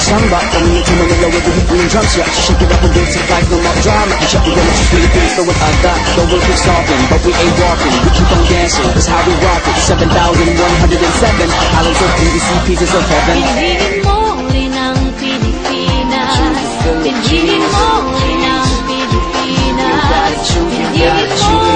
samba. Coming into Manila with the beat and drum set. Shake it up and dance it like no more drama. And shut the door, just Philippines, throw it out that. Though we'll keep stalking, but we ain't walking. We keep on dancing, that's how we rock it. 7,107 islands of PVC, pieces of heaven. Pinigin mo rin ang Pilipinas. Pinigin mo rin ang Pilipinas. Pinigin mo